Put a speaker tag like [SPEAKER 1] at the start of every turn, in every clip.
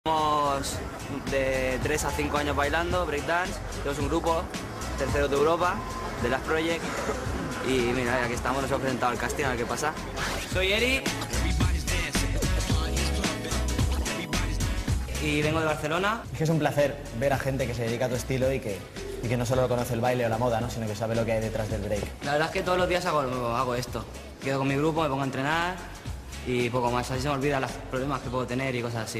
[SPEAKER 1] Somos de 3 a 5 años bailando, breakdance, tenemos un grupo, tercero de Europa, de Last Project, y mira, aquí estamos, nos hemos presentado al casting, a ver qué pasa. Soy Eri, y vengo de Barcelona.
[SPEAKER 2] Es que es un placer ver a gente que se dedica a tu estilo y que no solo conoce el baile o la moda, ¿no? Sino que sabe lo que hay detrás del break.
[SPEAKER 1] La verdad es que todos los días hago esto. Quedo con mi grupo, me pongo a entrenar y poco más, así se me olvidan los problemas que puedo tener y cosas así.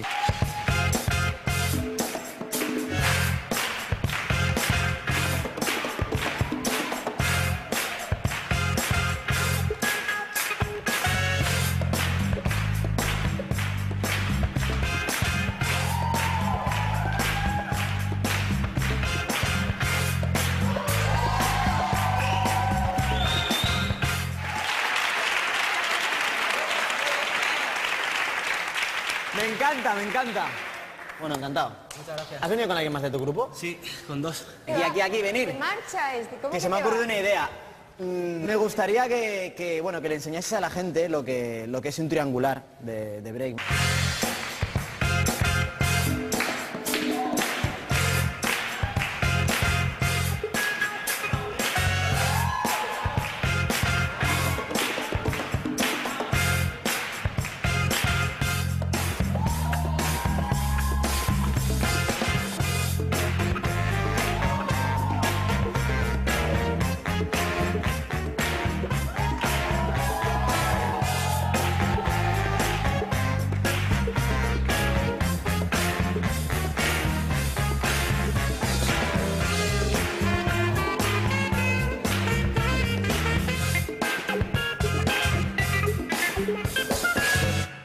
[SPEAKER 2] Me encanta, me encanta. Bueno, encantado.
[SPEAKER 1] Muchas gracias.
[SPEAKER 2] ¿Has venido con alguien más de tu grupo?
[SPEAKER 1] Sí, con dos.
[SPEAKER 2] Aquí, venir.
[SPEAKER 3] ¿Qué marcha es? ¿Cómo
[SPEAKER 2] Que se me ha ocurrido una idea. Me gustaría que le enseñases a la gente lo que es un triangular de break.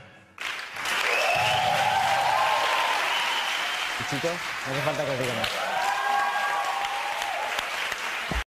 [SPEAKER 2] Chicos, no hace falta que os diga más.